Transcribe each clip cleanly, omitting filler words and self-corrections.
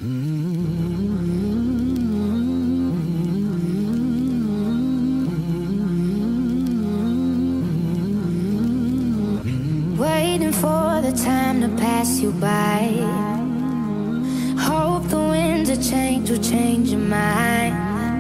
Waiting for the time to pass you by. Hope the winds of change will change your mind.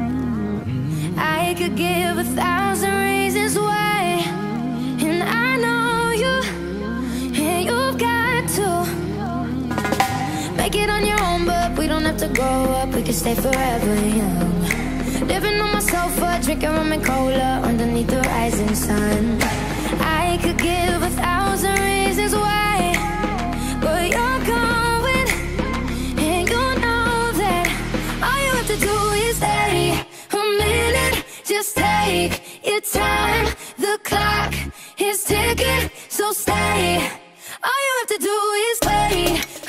I could give 1,000 reasons why, and I know you, and you've got to make it on your own, but we don't have to grow up, we can stay forever young. Living on my sofa, drinking rum and cola underneath the rising sun. I could give 1,000 reasons why, but you're going, and you know that all you have to do is stay a minute. Just take your time, the clock is ticking, so stay. All you have to do is wait